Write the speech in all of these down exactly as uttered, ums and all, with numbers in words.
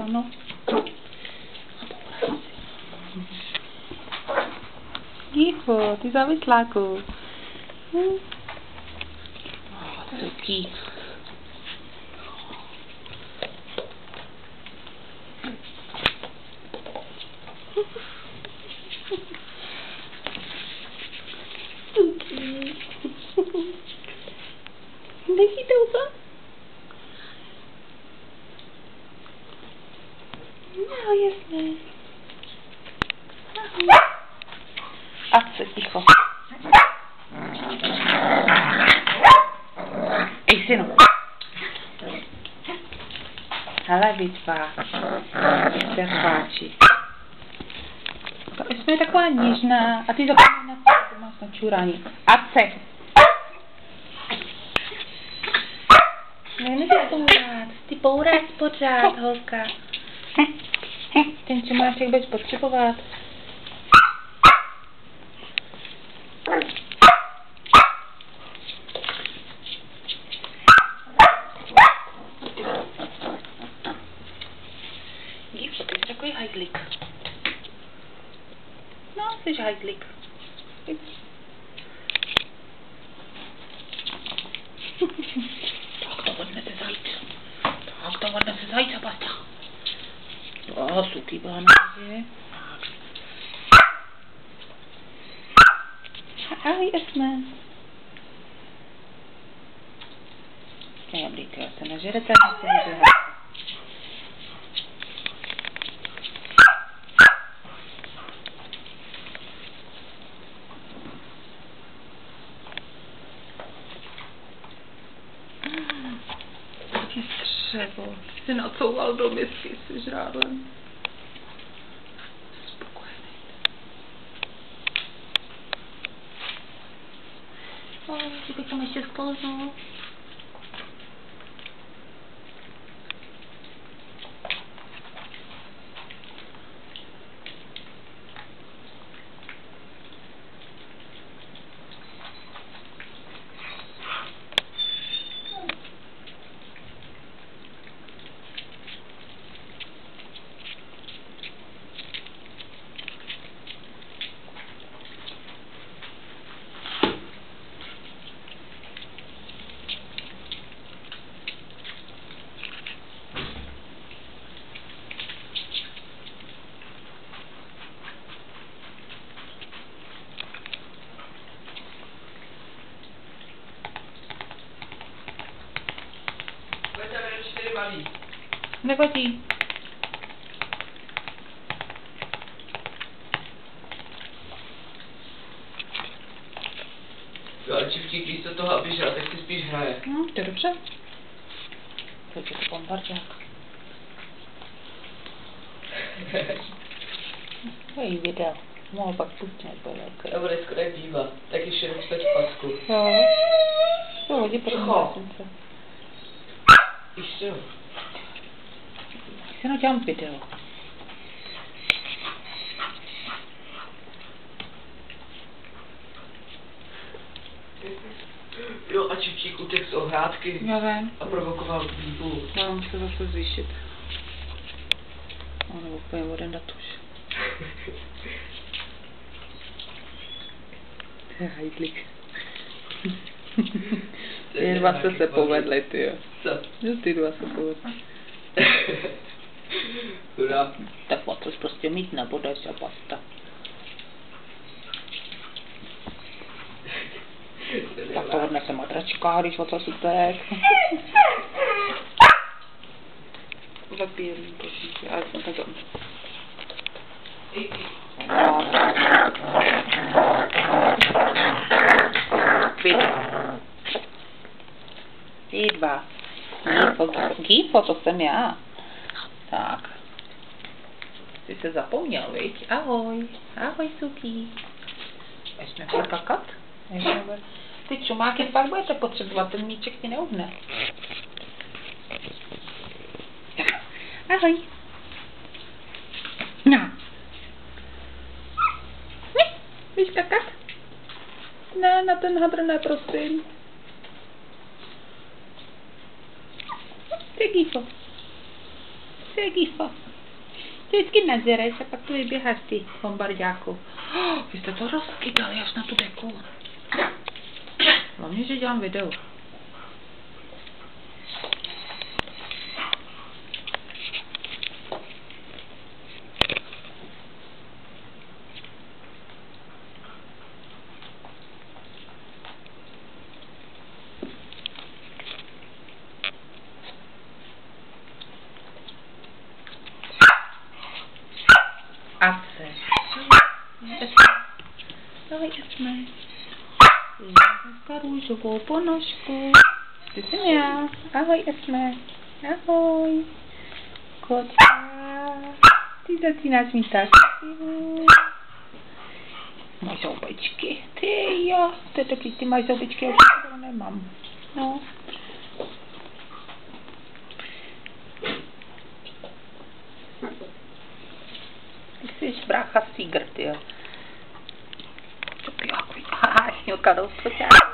no. Gifo, ty závisláku. Hm. Oh, cuký. Cuký. Nechytou se? No, jasné. A se ticho. Ej, synu. Hele, vyspá. Se chváči. Jsme taková něžná. A ty zapomínáš na to, to máš na čurání. A se. Nemůžeš pourat. Ty pouráš pořád, holka. Ten čumáček budeš potřebovat. Gifo, ty jsi takový hajzlík. No, jsi hajzlík. Tak to odnese zajíc. Tak to odnese zajíc, basta. Jo, suky byla na hodě. Ahoj, Esme. Dobrý, já se nažerete, nechci neběhat. Taky střevo. Jsi nacouval do misky s žrádlem. Spokojený. O, že bych tam ještě sklouznul. Nevadí. Jo, ale čivčík místo toho, aby žral, tak si spíš hraje. No, to je dobře. To je to bombardák. To je video. Mohl pak pustit, bude velké. To bude skoro jak bývá. Taky všechno stať v pasku. Jo. Jo, hodí potom se. Víš co? Se dělám video. Jo, a čivčík utek z ohrádky. Já vím. A provokoval výbuch. Já mám se zase zvýšit. No, nebo úplně voden datuš. To je hajtlík. Ty dva jste se povedli, ty jo. Co? Jo, ty dva se povedli. Hurá. Tak potřeš prostě mít nebudeš a basta. Tak to odnese matračka, když otřes utek. Zapijím, prosím tě, ale jsem to. Vy. Vy dva. Gifo, Gifo, to jsem já. Tak. Jsi se zapomněl, viď? Ahoj. Ahoj, Suky. Ještě nechal kakat? Ty čumáky fakt budete potřebovat, ten míček ti neuhne. Ahoj. No. Víš kakat? Ne, na ten hadr ne, prosím. Ty, Gifo. To je Gifa. Ty vždycky nezěrej se, pak tu vyběháš ty bombardáku. Oh, vy jste to rozkydali až na tu deku. Hlavně, že dělám video. Ace. Ahoj, Esme. Dneska růžovou ponožku. Ty jsem já. Ahoj, Esme. Ahoj. Kočka. Ty začínáš mít taky. Máš zoubečky. Ty jo. To je taky, ty máš zoubečky, já už to nemám. No. Ty jsi brácha Sigr, ty jo. Co pělákuj. Haha, šňůrka do skoťáku.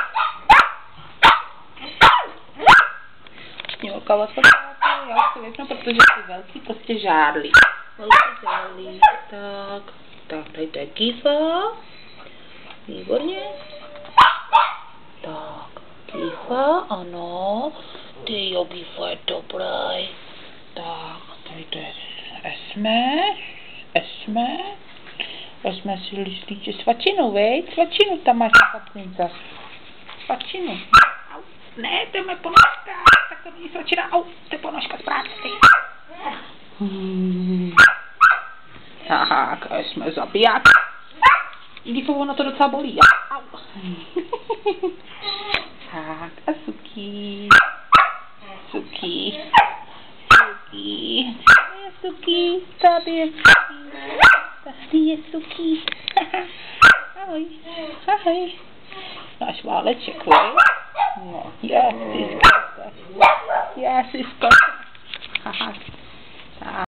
Šňůrka do skoťáku, já už to většinou, protože ty velký prostě žádlí. Velký žádlí. Tak, tak, tady to je Gifa. Výborně. Tak, Gifa, ano. Ty jo, Gifa je dobrý. Tak, tady to je Esme. Esme. Esme si líče svačinu, veď? Svačinu tam máš na kaplince. Svačinu. Au. Ne, to je moje ponožka. Tak to není svačina. Au, to je ponožka z práce. Hmm. Tak, Esme zabiják. Díky, ono to docela bolí. Au. Tak, a Suki. Suki. Suki. Suki, tady je Suki. Tady je Suki. Ahoj, ahoj. Náš váleček, vej? No, já si zkoušel. Já si zkoušel.